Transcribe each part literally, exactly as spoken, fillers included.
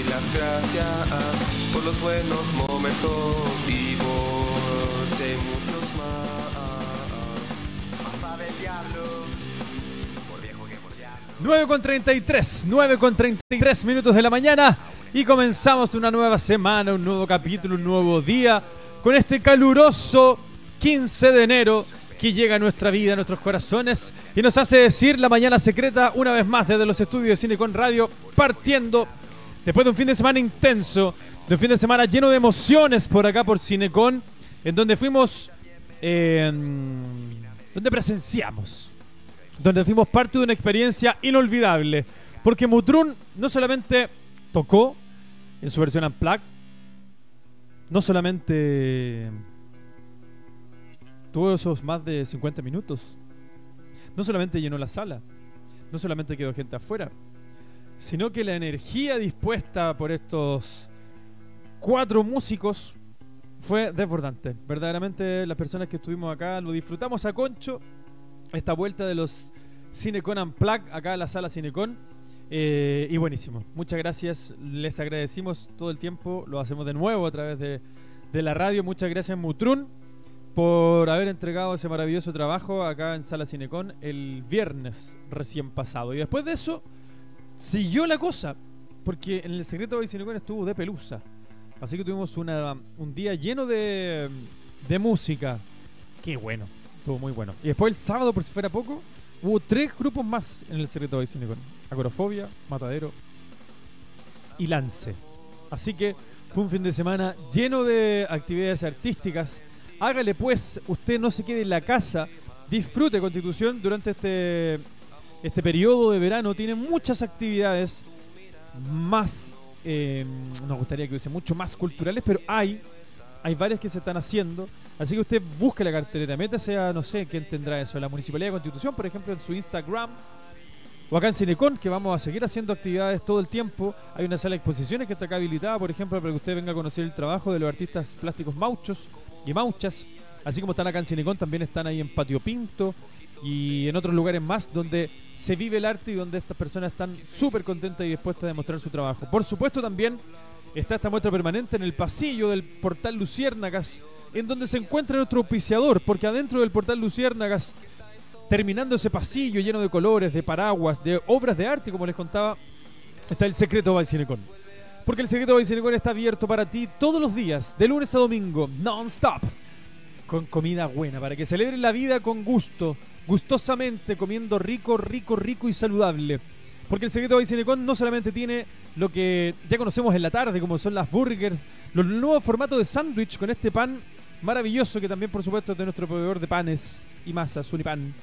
doy las gracias por los buenos momentos y por ser muchos más. Pasa del diablo, por viejo que por diablo. nueve con treinta y tres, nueve con treinta y tres minutos de la mañana y comenzamos una nueva semana, un nuevo capítulo, un nuevo día con este caluroso quince de enero que llega a nuestra vida, a nuestros corazones y nos hace decir la mañana secreta una vez más desde los estudios de Cinecon Radio, partiendo después de un fin de semana intenso, de un fin de semana lleno de emociones por acá por Cinecon, en donde fuimos, eh, donde presenciamos, donde fuimos parte de una experiencia inolvidable, porque Mutrún no solamente tocó en su versión Unplugged, no solamente tuvo esos más de cincuenta minutos, no solamente llenó la sala, no solamente quedó gente afuera, sino que la energía dispuesta por estos cuatro músicos fue desbordante. Verdaderamente las personas que estuvimos acá lo disfrutamos a concho, esta vuelta de los Cinecon Unplugged acá en la sala Cinecon, eh, y buenísimo. Muchas gracias, les agradecimos todo el tiempo, lo hacemos de nuevo a través de, de la radio. Muchas gracias Mutrún por haber entregado ese maravilloso trabajo acá en Sala Cinecon el viernes recién pasado. Y después de eso siguió la cosa, porque en el secreto de Cinecon estuvo de pelusa. Así que tuvimos una, un día lleno de, de música. Qué bueno, estuvo muy bueno. Y después el sábado, por si fuera poco, hubo tres grupos más en el secreto de Cinecon: Agorafobia, Matadero y Lance. Así que fue un fin de semana lleno de actividades artísticas. Hágale pues, usted no se quede en la casa, disfrute Constitución durante este, este periodo de verano. Tiene muchas actividades más, eh, nos gustaría que hubiese mucho más culturales, pero hay, hay varias que se están haciendo. Así que usted busque la cartelera, métase a, no sé quién tendrá eso, la Municipalidad de Constitución, por ejemplo, en su Instagram, o acá en Cinecon, que vamos a seguir haciendo actividades todo el tiempo. Hay una sala de exposiciones que está acá habilitada, por ejemplo, para que usted venga a conocer el trabajo de los artistas plásticos mauchos y mauchas, así como están acá en Cinecon, también están ahí en Patio Pinto y en otros lugares más donde se vive el arte y donde estas personas están súper contentas y dispuestas a demostrar su trabajo. Por supuesto también está esta muestra permanente en el pasillo del Portal Luciérnagas, en donde se encuentra nuestro auspiciador, porque adentro del Portal Luciérnagas, terminando ese pasillo lleno de colores, de paraguas, de obras de arte, como les contaba, está el Secreto by Cinecon. Porque el Secreto by Cinecon está abierto para ti todos los días, de lunes a domingo, non-stop, con comida buena, para que celebren la vida con gusto, gustosamente, comiendo rico, rico, rico y saludable. Porque el Secreto by Cinecon no solamente tiene lo que ya conocemos en la tarde, como son las burgers, los nuevos formatos de sándwich con este pan maravilloso, que también por supuesto es de nuestro proveedor de panes y masas, Unipan.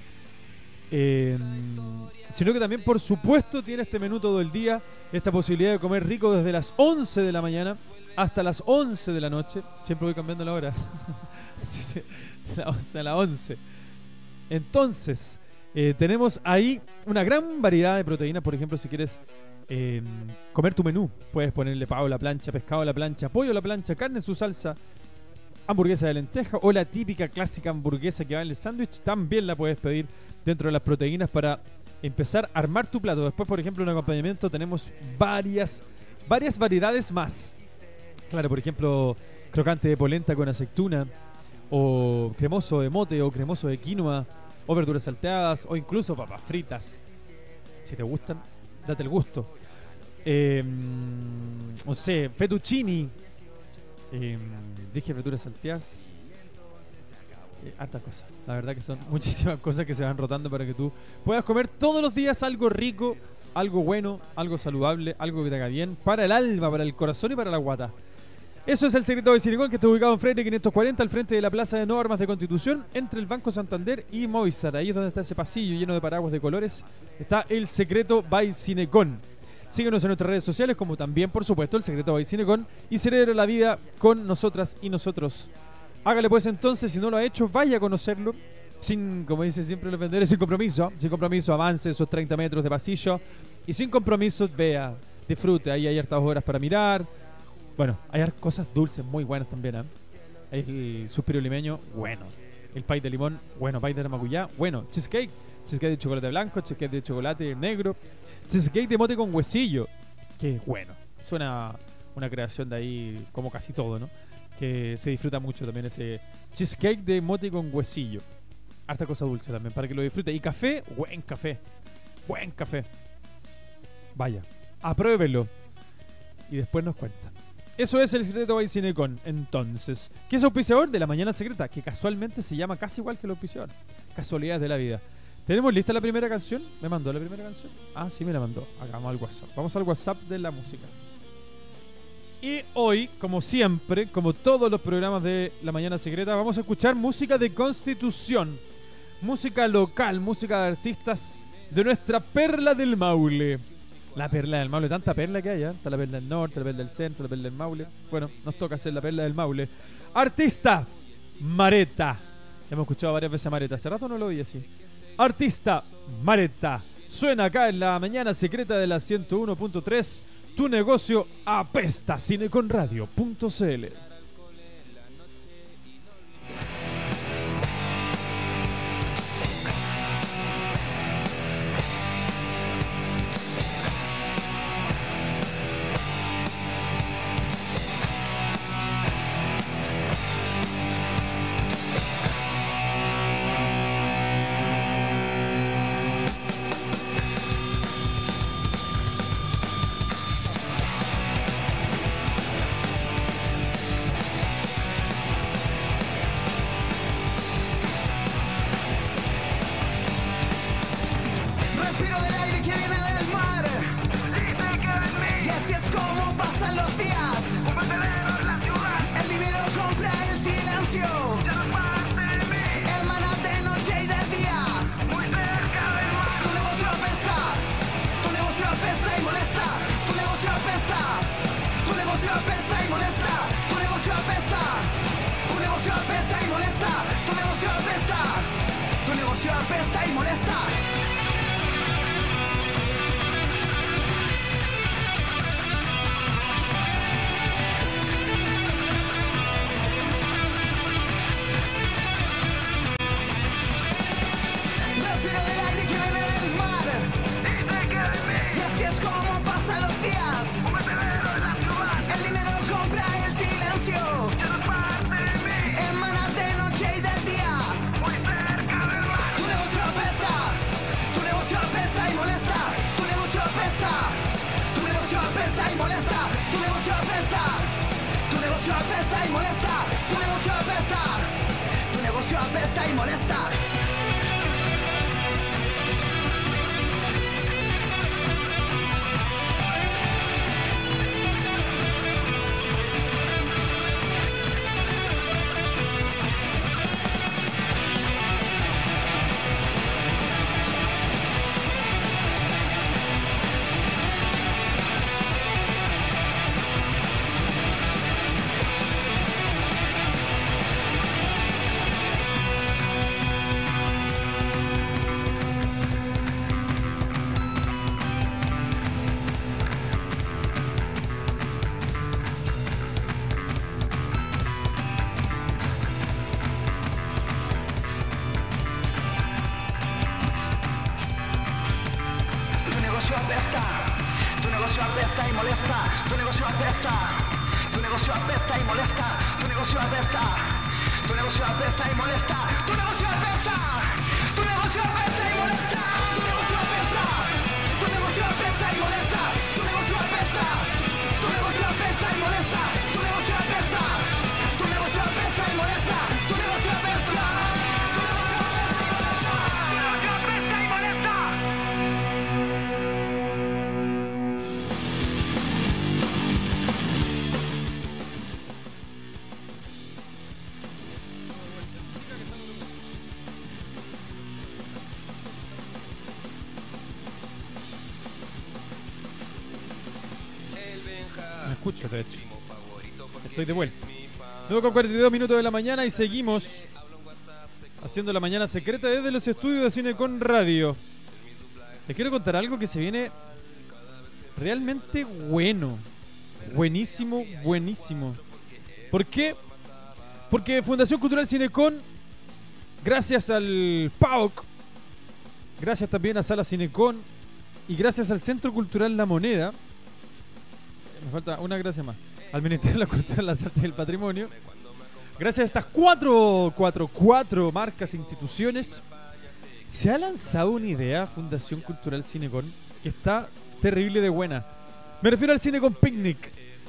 Eh, sino que también por supuesto tiene este menú todo el día, esta posibilidad de comer rico desde las once de la mañana hasta las once de la noche. Siempre voy cambiando la hora. Sí, sí, de la once a la once. Entonces eh, tenemos ahí una gran variedad de proteínas. Por ejemplo, si quieres eh, comer tu menú, puedes ponerle pavo a la plancha, pescado a la plancha, pollo a la plancha, carne en su salsa, hamburguesa de lenteja o la típica clásica hamburguesa que va en el sándwich. También la puedes pedir dentro de las proteínas para empezar a armar tu plato. Después, por ejemplo, en acompañamiento tenemos varias, varias variedades más. Claro, por ejemplo, crocante de polenta con aceituna, o cremoso de mote, o cremoso de quinoa, o verduras salteadas, o incluso papas fritas. Si te gustan, date el gusto. Eh, no sé, fettuccini. Eh, dije verduras salteadas. Eh, hartas cosas. La verdad que son muchísimas cosas que se van rotando para que tú puedas comer todos los días algo rico, algo bueno, algo saludable, algo que te haga bien para el alma, para el corazón y para la guata. Eso es el Secreto de Cinecon, que está ubicado en Freire quinientos cuarenta, al frente de la Plaza de Nuevas Armas de Constitución, entre el Banco Santander y Movistar. Ahí es donde está ese pasillo lleno de paraguas de colores. Está el Secreto by Cinecon. Síguenos en nuestras redes sociales, como también, por supuesto, el Secreto by Cinecon, y celebra la vida con nosotras y nosotros. Hágale pues entonces, si no lo ha hecho, vaya a conocerlo, sin, como dice siempre los vendedores, sin compromiso. Sin compromiso, avance esos treinta metros de pasillo, y sin compromiso, vea, disfrute. Ahí hay hartas horas para mirar. Bueno, hay cosas dulces muy buenas también, ¿eh? El suspiro limeño, bueno. El pay de limón, bueno. Pay de maracuyá, bueno. Cheesecake, cheesecake de chocolate blanco, cheesecake de chocolate negro, cheesecake de mote con huesillo, que bueno. Suena una creación de ahí, como casi todo, ¿no? Que se disfruta mucho también ese cheesecake de mote con huesillo. Harta cosa dulce también, para que lo disfrute. Y café, buen café. Buen café. Vaya, apruébelo. Y después nos cuenta. Eso es el secreto by Cinecon. Entonces, ¿qué es auspiciador? De La Mañana Secreta, que casualmente se llama casi igual que el auspiciador. Casualidades de la vida. ¿Tenemos lista la primera canción? ¿Me mandó la primera canción? Ah, sí, me la mandó. Acá vamos al WhatsApp. Vamos al WhatsApp de la música. Y hoy, como siempre, como todos los programas de La Mañana Secreta, vamos a escuchar música de Constitución. Música local, música de artistas de nuestra perla del Maule. La perla del Maule, tanta perla que hay, ¿eh? Está la perla del norte, la perla del centro, la perla del Maule. Bueno, nos toca hacer la perla del Maule. Artista, Mareta. Ya hemos escuchado varias veces a Mareta. Hace rato no lo oí así. Artista, Mareta. Suena acá en La Mañana Secreta de la ciento uno punto tres. Tu negocio apesta. Cineconradio punto c l. Escucho, de hecho. Estoy de vuelta. nueve con cuarenta y dos minutos de la mañana y seguimos haciendo La Mañana Secreta desde los estudios de Cinecon Radio. Les quiero contar algo que se viene realmente bueno. Buenísimo, buenísimo. ¿Por qué? Porque Fundación Cultural Cinecon, gracias al P A O C, gracias también a Sala Cinecon y gracias al Centro Cultural La Moneda, me falta una gracia más. Al Ministerio de la Cultura, las Artes y el Patrimonio. Gracias a estas cuatro, cuatro, cuatro marcas e instituciones, se ha lanzado una idea, Fundación Cultural Cinecon, que está terrible de buena. Me refiero al Cinecon Picnic.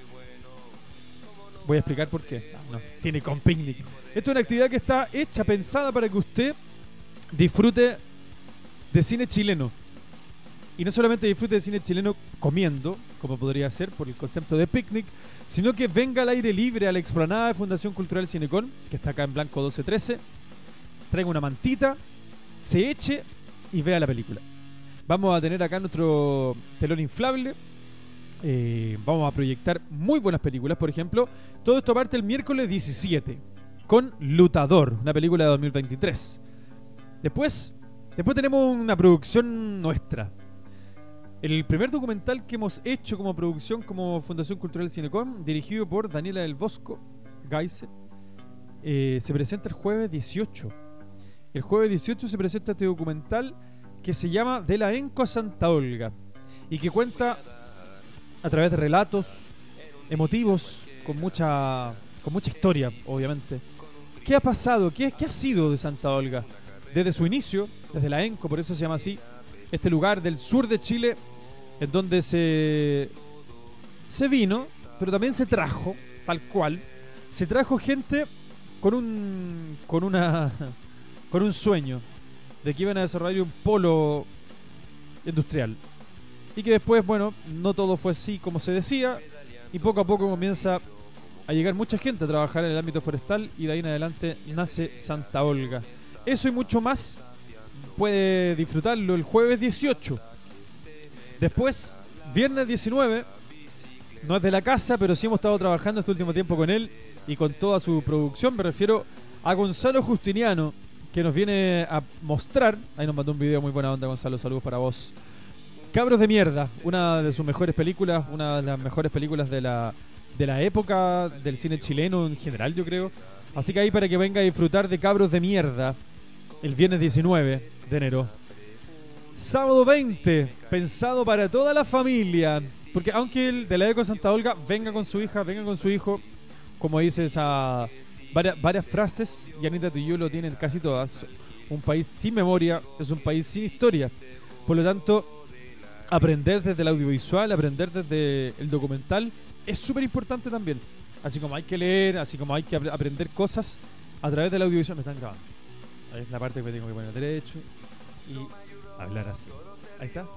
Voy a explicar por qué. No, Cinecon Picnic. Esto es una actividad que está hecha, pensada para que usted disfrute de cine chileno. Y no solamente disfrute de cine chileno comiendo, como podría ser por el concepto de picnic, sino que venga al aire libre a la explanada de Fundación Cultural Cinecon, que está acá en Blanco doce trece, traiga una mantita, se eche y vea la película. Vamos a tener acá nuestro telón inflable. Eh, vamos a proyectar muy buenas películas, por ejemplo. Todo esto parte el miércoles diecisiete con Lutador, una película de dos mil veintitrés. Después, después tenemos una producción nuestra. El primer documental que hemos hecho como producción, como Fundación Cultural Cinecon, dirigido por Daniela del Bosco Geise, eh, se presenta el jueves dieciocho. El jueves dieciocho se presenta este documental que se llama De la Enco a Santa Olga y que cuenta a través de relatos emotivos con mucha, con mucha historia, obviamente. ¿Qué ha pasado? ¿Qué, qué ha sido de Santa Olga? Desde su inicio, desde la Enco, por eso se llama así, este lugar del sur de Chile, en donde se, se vino, pero también se trajo, tal cual, se trajo gente con un, con una, con un sueño de que iban a desarrollar un polo industrial. Y que después, bueno, no todo fue así como se decía, y poco a poco comienza a llegar mucha gente a trabajar en el ámbito forestal, y de ahí en adelante nace Santa Olga. Eso y mucho más puede disfrutarlo el jueves dieciocho. Después, viernes diecinueve, no es de la casa, pero sí hemos estado trabajando este último tiempo con él y con toda su producción. Me refiero a Gonzalo Justiniano, que nos viene a mostrar, ahí nos mandó un video muy buena onda, Gonzalo, saludos para vos. Cabros de Mierda, una de sus mejores películas, una de las mejores películas de la, de la época del cine chileno en general, yo creo. Así que ahí para que venga a disfrutar de Cabros de Mierda el viernes diecinueve de enero. Sábado veinte, pensado para toda la familia, porque aunque el de la Eco Santa Olga venga con su hija, venga con su hijo, como dice esa varias, varias frases, y Anita, tú y yo lo tienen casi todas. Un país sin memoria es un país sin historia. Por lo tanto, aprender desde el audiovisual, aprender desde el documental es súper importante también. Así como hay que leer, así como hay que ap- aprender cosas a través del audiovisual. Me están grabando. Ahí es la parte que me tengo que poner derecho y hablar así. Ahí está.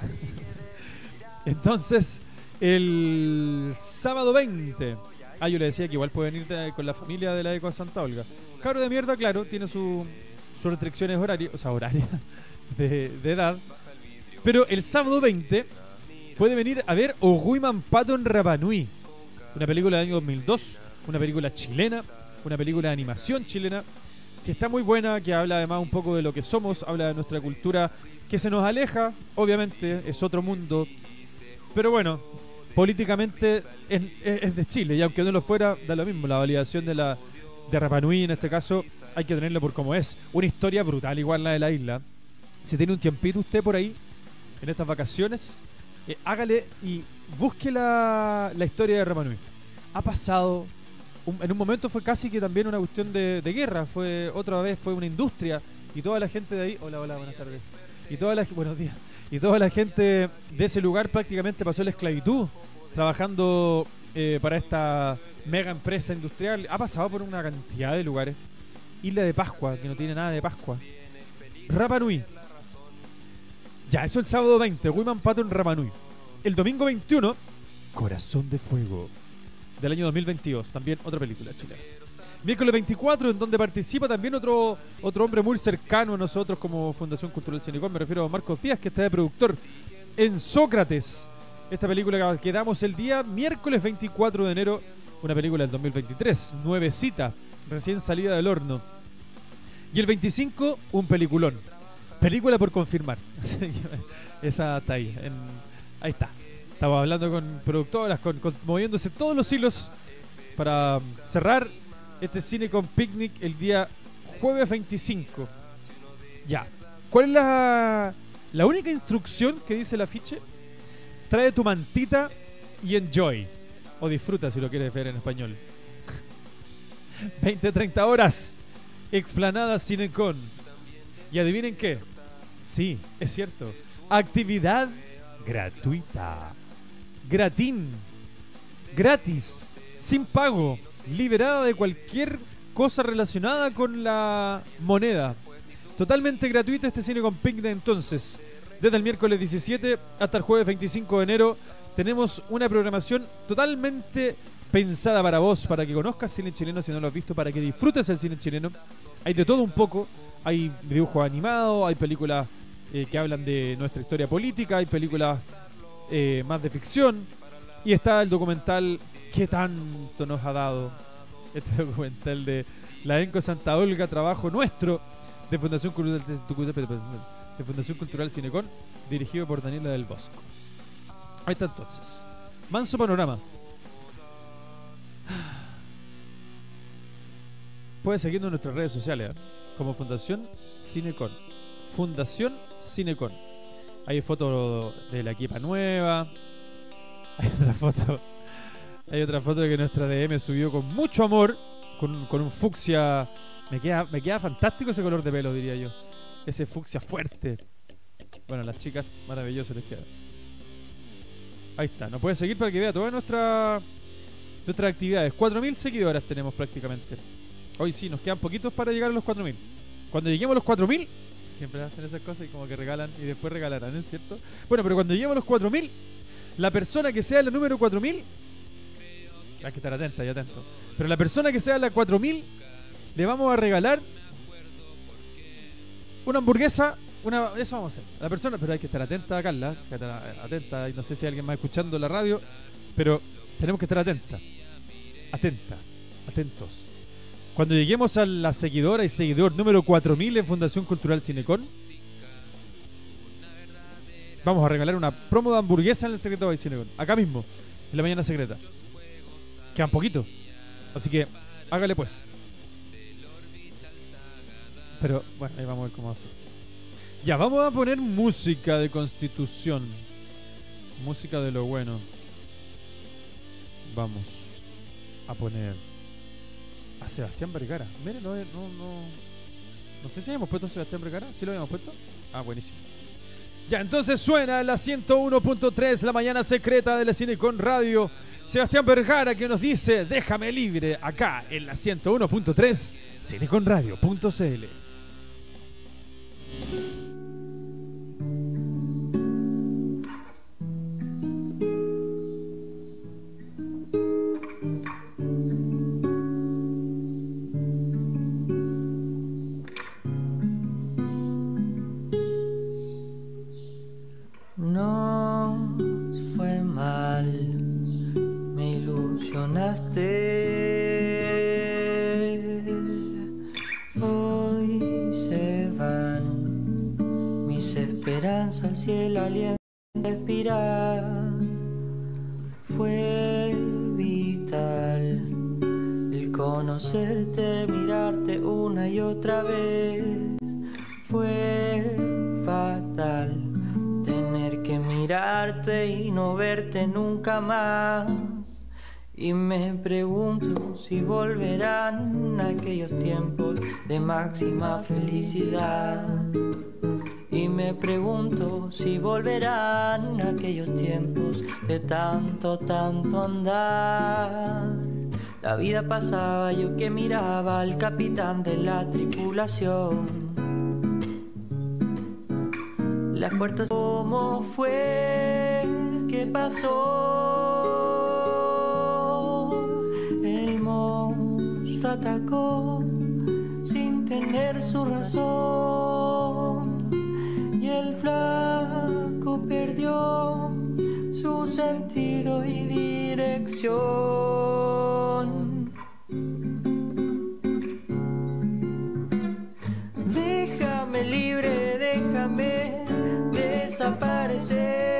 Entonces, el sábado veinte. Ah, yo le decía que igual pueden ir de- con la familia de la Eco Santa Olga. Cabro de Mierda, claro, tiene su, sus restricciones horarias, o sea, horarias de, de edad. Pero el sábado veinte puede venir a ver Oguiman Pato en Rapa Nui, una película del año dos mil dos, una película chilena, una película de animación chilena, que está muy buena, que habla además un poco de lo que somos, habla de nuestra cultura, que se nos aleja, obviamente, es otro mundo, pero bueno, políticamente es, es, es de Chile, y aunque no lo fuera, da lo mismo, la validación de la de Rapa Nui en este caso, hay que tenerlo por como es, una historia brutal, igual la de la isla. Si tiene un tiempito usted por ahí, en estas vacaciones, eh, hágale y busque la, la historia de Rapa Nui. Ha pasado, un, en un momento fue casi que también una cuestión de, de guerra, fue otra vez fue una industria, y toda la gente de ahí, hola, hola, buenas tardes, y toda la, buenos días, y toda la gente de ese lugar prácticamente pasó la esclavitud, trabajando eh, para esta mega empresa industrial. Ha pasado por una cantidad de lugares. Isla de Pascua, que no tiene nada de Pascua. Rapa Nui. Ya, eso el sábado veinte, Oguiman Pato en Rapa Nui. El domingo veintiuno, Corazón de Fuego, del año dos mil veintidós, también otra película chilena. Miércoles veinticuatro, en donde participa también otro, otro hombre muy cercano a nosotros como Fundación Cultural Cinecon, me refiero a Marcos Díaz, que está de productor en Sócrates, esta película que damos el día miércoles veinticuatro de enero, una película del dos mil veintitrés, nuevecita, recién salida del horno. Y el veinticinco, un peliculón. Película por confirmar. Esa está ahí. En, ahí está. Estamos hablando con productoras, con, con, moviéndose todos los hilos para cerrar este Cinecon Picnic el día jueves veinticinco. Ya. ¿Cuál es la, la única instrucción que dice el afiche? Trae tu mantita y enjoy. O disfruta si lo quieres ver en español. veinte a treinta horas. Explanada Cinecon. Y adivinen qué. Sí, es cierto. Actividad gratuita. Gratín. Gratis. Sin pago. Liberada de cualquier cosa relacionada con la moneda. Totalmente gratuita este Cinecon Picnic entonces. Desde el miércoles diecisiete hasta el jueves veinticinco de enero tenemos una programación totalmente pensada para vos, para que conozcas cine chileno si no lo has visto, para que disfrutes el cine chileno. Hay de todo un poco. Hay dibujos animados, hay películas eh, que hablan de nuestra historia política, hay películas eh, más de ficción. Y está el documental que tanto nos ha dado. Este documental de la Enco Santa Olga, trabajo nuestro de Fundación Cultural, de Fundación Cultural Cinecon, dirigido por Daniela del Bosco. Ahí está entonces. Manso panorama. Puedes seguirnos en nuestras redes sociales, ¿eh? Como Fundación Cinecon. Fundación Cinecon. Hay fotos de la equipa nueva. Hay otra foto. Hay otra foto que nuestra D M subió con mucho amor. Con, con un fucsia. Me queda, me queda fantástico ese color de pelo, diría yo. Ese fucsia fuerte. Bueno, las chicas, maravilloso les queda. Ahí está. Nos puedes seguir para que vea todas nuestras nuestras actividades. cuatro mil seguidoras tenemos prácticamente. Hoy sí, nos quedan poquitos para llegar a los cuatro mil. Cuando lleguemos a los cuatro mil, siempre hacen esas cosas y como que regalan y después regalarán, ¿es cierto? Bueno, pero cuando lleguemos a los cuatro mil, la persona que sea la número cuatro mil, hay que estar atenta y atento. Pero la persona que sea la cuatro mil, le vamos a regalar una hamburguesa, una, eso vamos a hacer. La persona, pero hay que estar atenta, Carla, que estar atenta, y no sé si hay alguien más escuchando la radio, pero tenemos que estar atenta, atenta, atentos. Cuando lleguemos a la seguidora y seguidor número cuatro mil en Fundación Cultural Cinecon, vamos a regalar una promo de hamburguesa en el secreto de Cinecon, acá mismo, en la mañana secreta. Quedan poquito, así que hágale pues. Pero bueno, ahí vamos a ver cómo va a ser. Ya, vamos a poner música de Constitución. Música de lo bueno. Vamos a poner a Sebastián Vergara. Mire, no, no, no, no sé si habíamos puesto a Sebastián Vergara. ¿Sí lo habíamos puesto? Ah, buenísimo. Ya, entonces suena la ciento uno punto tres, la mañana secreta de la Cinecon Radio. Sebastián Vergara que nos dice, déjame libre, acá en la ciento uno punto tres, cineconradio punto c l. Nos fue mal, me ilusionaste. Hoy se van mis esperanzas y el aliento de respirar. Fue vital el conocerte, mirarte una y otra vez. Fue fatal tener que mirarte y no verte nunca más. Y me pregunto si volverán aquellos tiempos de máxima felicidad. Y me pregunto si volverán aquellos tiempos de tanto, tanto andar. La vida pasaba, yo que miraba al capitán de la tripulación. Las puertas, ¿cómo fue? ¿Qué pasó? El monstruo atacó sin tener su razón. Y el flaco perdió su sentido y dirección. Déjame libre, déjame desaparecer.